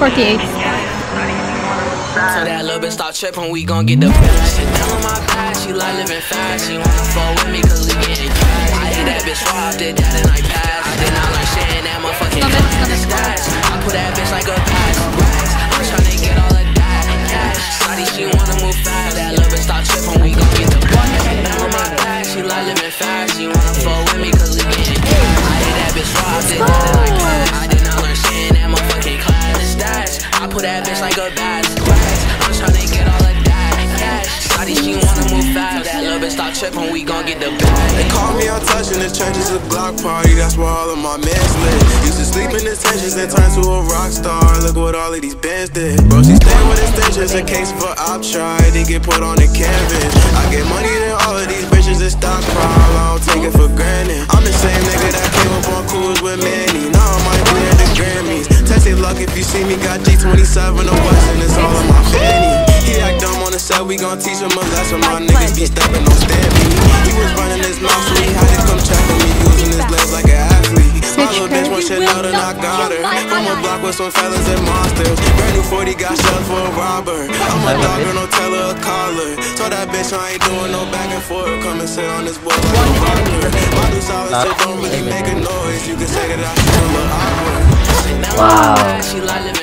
48. So that little bitch stop trippin', we gon' get the bag. Sit down on my back, she like living fast. She wanna fuck with me cause we getting cash. I hit that bitch raw, did that and I passed. I did not learn shit in that motherfucking class. I put that bitch like a pass. I'm tryna get all of that cash. Shawty, she wanna move fast. That little bitch stop trippin', we gon' get the bag. Sit down on my back, she like living fast. She wanna fuck with me cause we getting cash. I hit that bitch raw, did that and I passed. I did not learn shit in that motherfucking class. I put that bitch like a bad. I'm tryna get all of that cash. Shawty, she wanna move fast. That little bitch stop trippin', we gon' get the bag. They call me out touching the trenches, a Glock party. That's where all of my mans live. Used to sleep in detentions and turn to a rock star. Look what all of these bands did. Bro, she staying with extensions in case for op try. They get put on the canvas. I get money than all of these bitches in stockpile. I don't take it for granted. I'm the same nigga that came up on cruise with Manny. Now I might be at the Grammys. Tested luck if you see me, got G27 or Wesson, it's all in my fanny. He act dumb on the set, we gon' teach him a lesson. My niggas be stepping on Stanley. He was running his mouth, so he had to come check on me, using his legs like an athlete. My little bitch want shit out and I got her. From a block with some fellas and monsters. Brand new 40 got shot for a robber. I'm a dog, girl, don't tell her a collar. Told that bitch I ain't doing no back and forth. Come and sit on this boy like a rocker. My new solid shit don't really make a noise. You can say that I feel a little awkward. Wow.